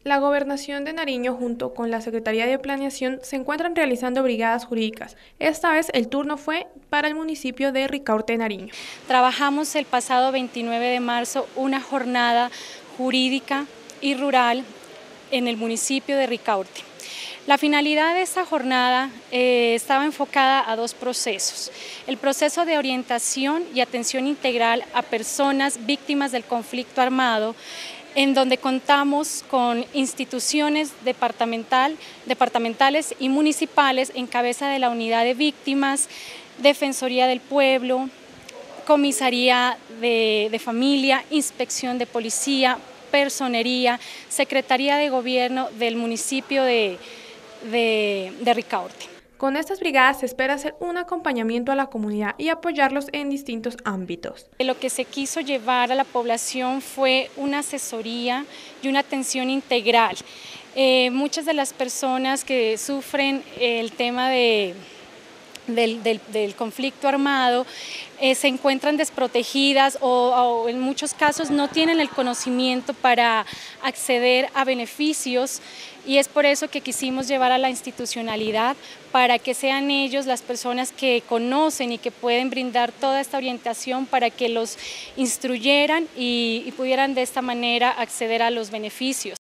La Gobernación de Nariño junto con la Secretaría de Planeación se encuentran realizando brigadas jurídicas. Esta vez el turno fue para el municipio de Ricaurte de Nariño. Trabajamos el pasado 29 de marzo una jornada jurídica y rural en el municipio de Ricaurte. La finalidad de esta jornada estaba enfocada a dos procesos. El proceso de orientación y atención integral a personas víctimas del conflicto armado, en donde contamos con instituciones departamentales y municipales en cabeza de la Unidad de Víctimas, Defensoría del Pueblo, Comisaría de Familia, Inspección de Policía, Personería, Secretaría de Gobierno del municipio de Ricaurte. Con estas brigadas se espera hacer un acompañamiento a la comunidad y apoyarlos en distintos ámbitos. Lo que se quiso llevar a la población fue una asesoría y una atención integral. Muchas de las personas que sufren el tema del conflicto armado se encuentran desprotegidas o en muchos casos no tienen el conocimiento para acceder a beneficios, y es por eso que quisimos llevar a la institucionalidad para que sean ellos las personas que conocen y que pueden brindar toda esta orientación para que los instruyeran y pudieran de esta manera acceder a los beneficios.